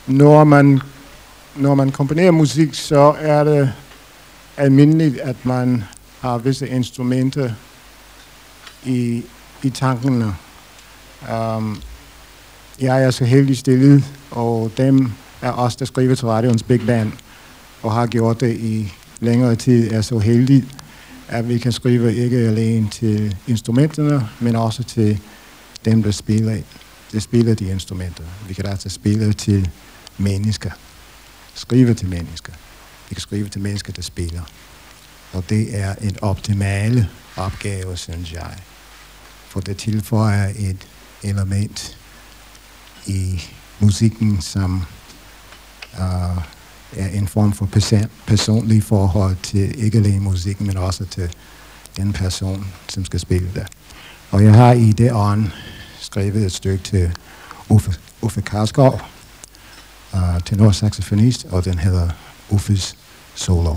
når man komponerer musik, så er det almindeligt, at man har visse instrumenter i tankene. Jeg er så heldig stillet, og dem er os, der skriver til radioens Big Band, og har gjort det i længere tid, er så heldig, at vi kan skrive ikke alene til instrumenterne, men også til dem, der spiller de instrumenter. Vi kan altså spille til mennesker. Skrive til mennesker. Vi kan skrive til mennesker, der spiller. Og det er en optimal opgave, synes jeg. For det tilføjer et element i musikken, som er en form for personlig forhold til ikke alene musikken, men også til den person, som skal spille der. Og jeg har i det ånd skrevet et stykke til Uffe Karskov, tenorsaxofonist, og den hedder Uffes Solo.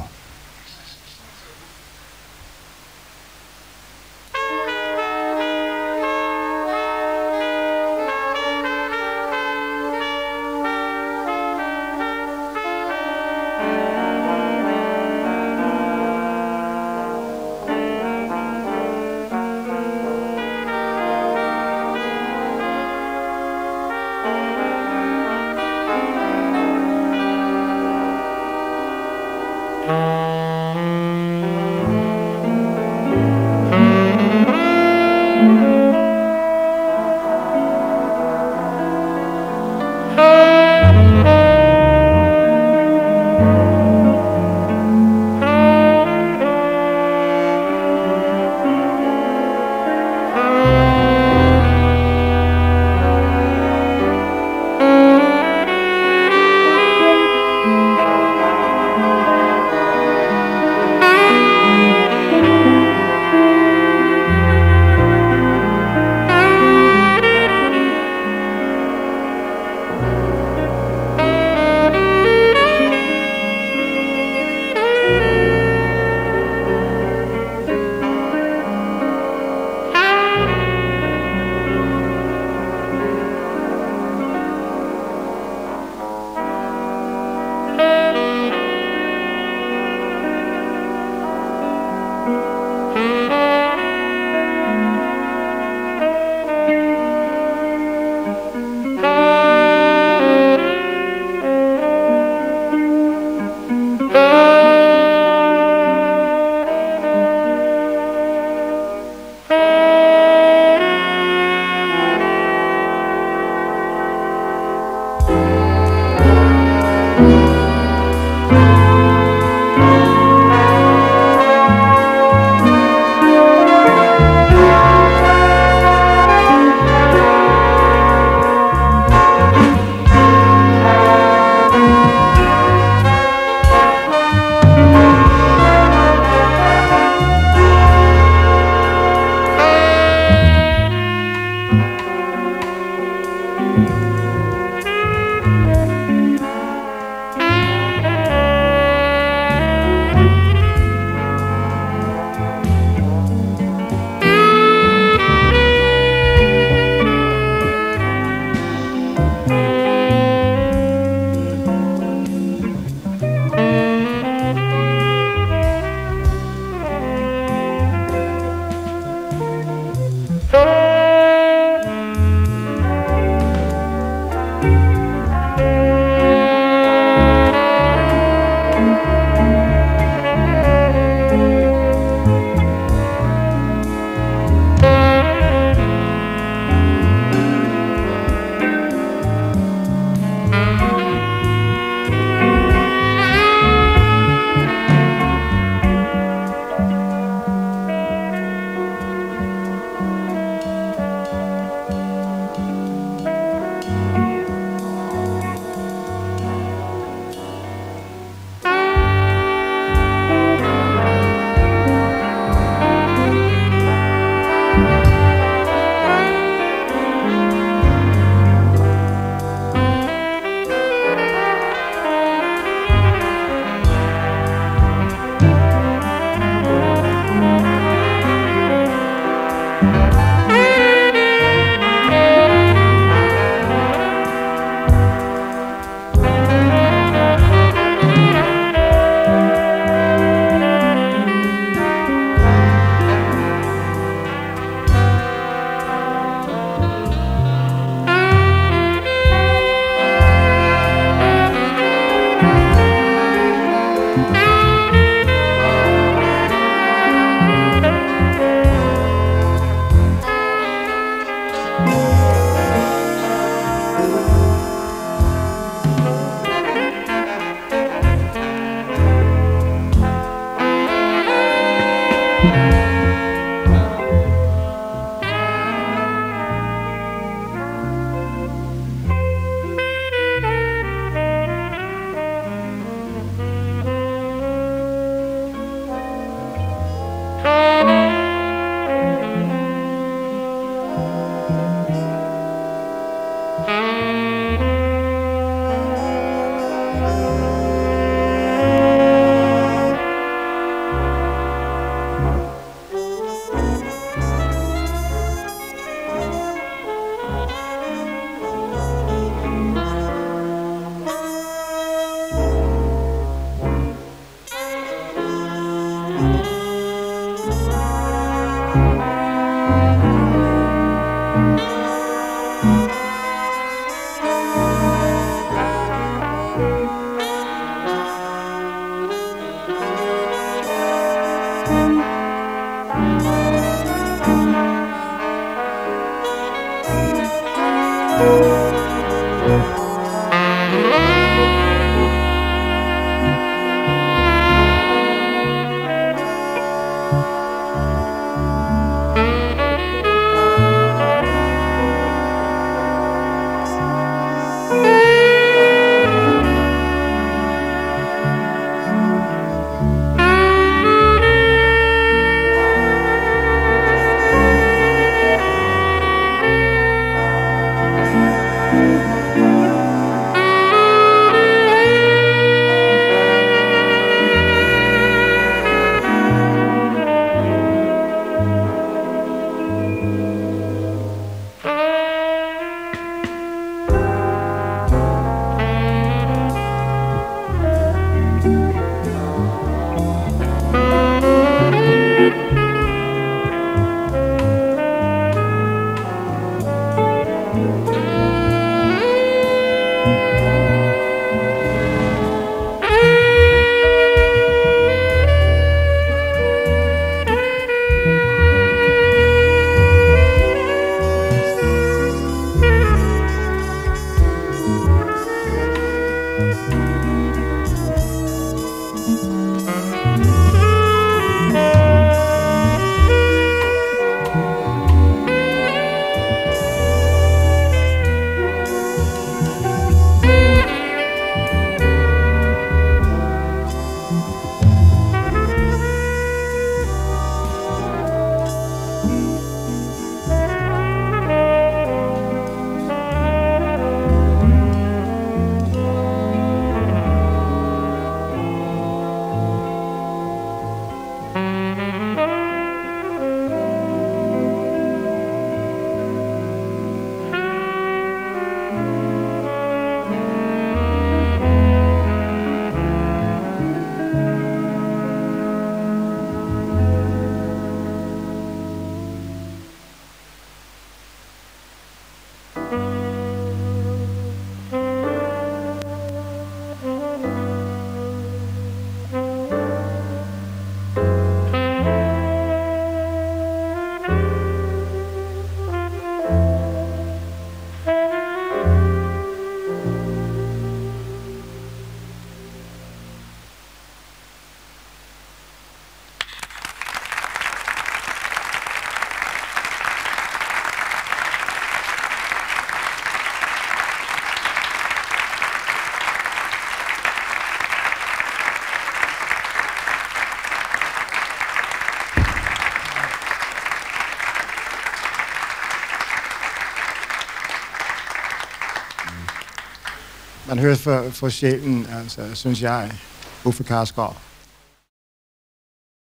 Man hører for sjælen, altså, synes jeg, Uffe Karsgaard.